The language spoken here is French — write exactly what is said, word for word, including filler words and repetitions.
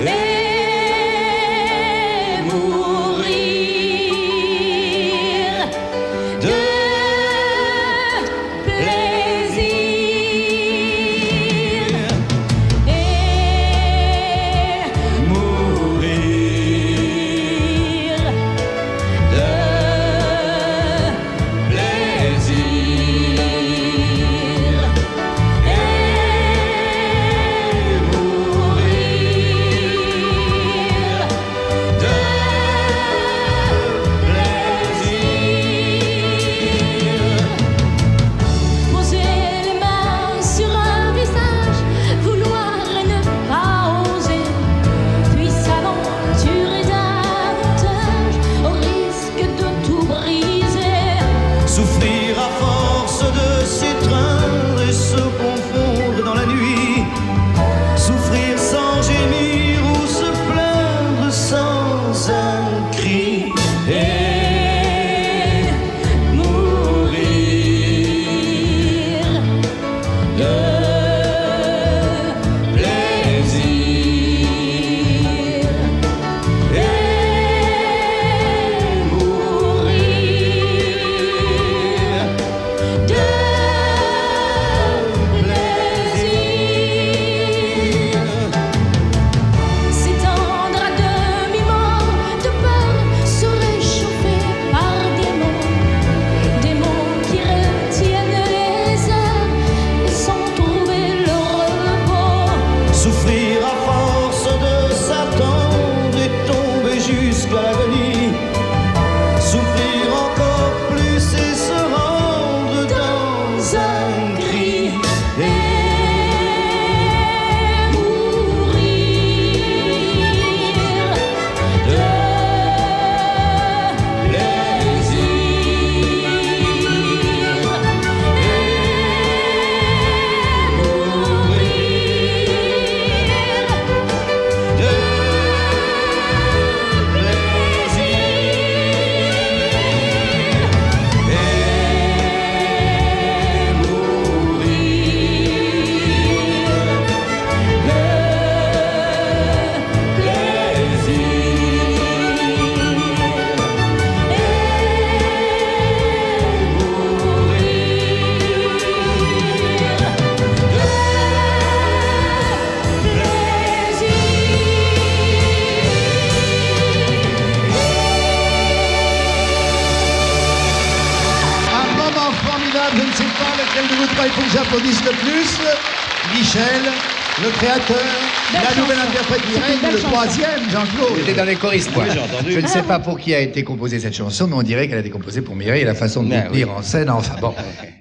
et mourir de plaisir et mourir de souffrir à force de s'étreindre et se confondre dans la nuit, souffrir sans gémir ou se plaindre sans un cri et mourir de plaisir et souffrir à force de s'attendre et tomber jusqu'à l'agonie, souffrir encore plus et se rendre dans un cri et mourir de Je ne sais pas lequel de vous trois il faut que j'applaudisse le plus. Michel, le créateur, belle la chanson. nouvelle interprète directe, le troisième, Jean-Claude. J'étais dans les choristes. Oui, j'ai entendu. Je ne sais pas pour qui a été composée cette chanson, mais on dirait qu'elle a été composée pour Mireille et la façon de Ah, vous tenir oui. en scène. Enfin bon.